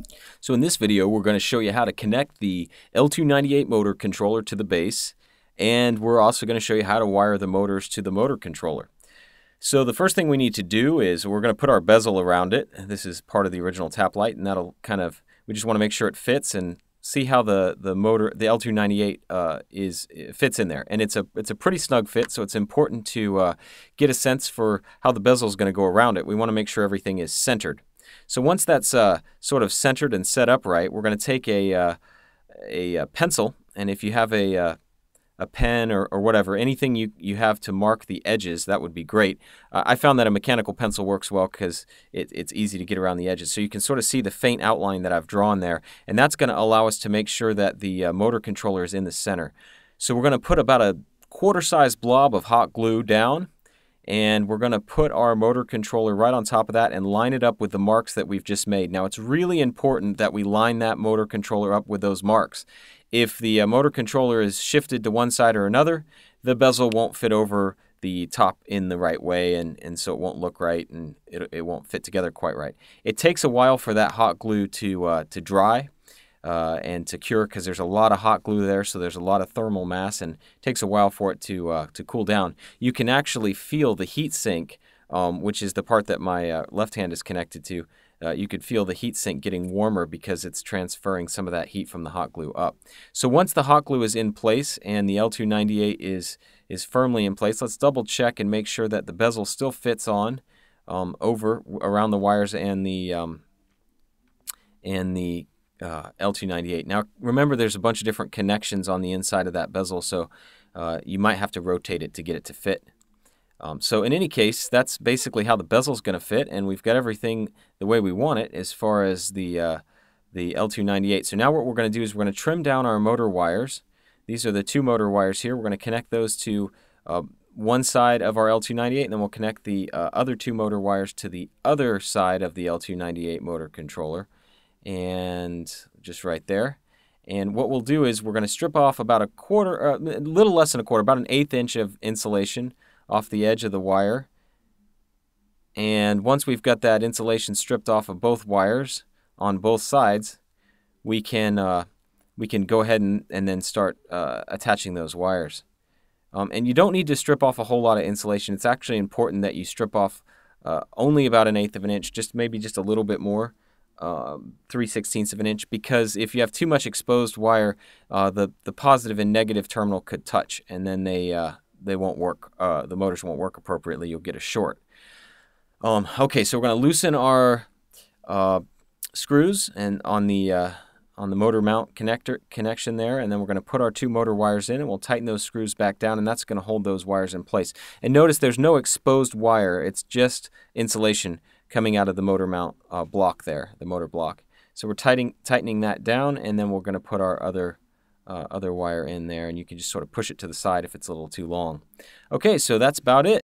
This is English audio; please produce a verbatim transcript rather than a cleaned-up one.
So in this video, we're going to show you how to connect the L two ninety-eight motor controller to the base, and we're also going to show you how to wire the motors to the motor controller. So the first thing we need to do is we're going to put our bezel around it. This is part of the original tap light, and that'll kind of, we just want to make sure it fits and see how the the motor, the L two ninety-eight, uh, is fits in there. And it's a it's a pretty snug fit, so it's important to uh, get a sense for how the bezel is going to go around it. We want to make sure everything is centered. So once that's uh, sort of centered and set up right, we're going to take a, uh, a, a pencil, and if you have a, uh, a pen or, or whatever, anything you, you have to mark the edges, that would be great. Uh, I found that a mechanical pencil works well because it, it's easy to get around the edges. So you can sort of see the faint outline that I've drawn there, and that's going to allow us to make sure that the uh, motor controller is in the center. So we're going to put about a quarter-size blob of hot glue down, and we're going to put our motor controller right on top of that and line it up with the marks that we've just made. Now, it's really important that we line that motor controller up with those marks. If the uh, motor controller is shifted to one side or another, the bezel won't fit over the top in the right way, and, and so it won't look right, and it, it won't fit together quite right. It takes a while for that hot glue to, uh, to dry. Uh, and to cure, because there's a lot of hot glue there, so there's a lot of thermal mass, and it takes a while for it to uh, to cool down. You can actually feel the heat sink, um, which is the part that my uh, left hand is connected to. Uh, you could feel the heat sink getting warmer because it's transferring some of that heat from the hot glue up. So once the hot glue is in place and the L two ninety-eight is is firmly in place, let's double check and make sure that the bezel still fits on um, over around the wires and the um, and the Uh, L two ninety-eight. Now remember, there's a bunch of different connections on the inside of that bezel, so uh, you might have to rotate it to get it to fit. Um, so in any case, that's basically how the bezel is going to fit, and we've got everything the way we want it as far as the uh, the L two ninety-eight. So now what we're going to do is we're going to trim down our motor wires. These are the two motor wires here. We're going to connect those to uh, one side of our L two ninety-eight, and then we'll connect the uh, other two motor wires to the other side of the L two ninety-eight motor controller. And just right there. And what we'll do is we're going to strip off about a quarter, uh, a little less than a quarter, about an eighth inch of insulation off the edge of the wire. And once we've got that insulation stripped off of both wires on both sides, we can uh, we can go ahead and, and then start uh, attaching those wires. Um, and you don't need to strip off a whole lot of insulation. It's actually important that you strip off uh, only about an eighth of an inch, just maybe just a little bit more. Uh, three sixteenths of an inch, because if you have too much exposed wire, uh, the the positive and negative terminal could touch, and then they uh, they won't work. Uh, the motors won't work appropriately. You'll get a short. Um, okay, so we're going to loosen our uh, screws and on the uh, on the motor mount connector connection there, and then we're going to put our two motor wires in, and we'll tighten those screws back down, and that's going to hold those wires in place. And notice there's no exposed wire. It's just insulation coming out of the motor mount uh, block there, the motor block. So we're tightening tightening that down, and then we're going to put our other uh, other wire in there, and you can just sort of push it to the side if it's a little too long. Okay, so that's about it.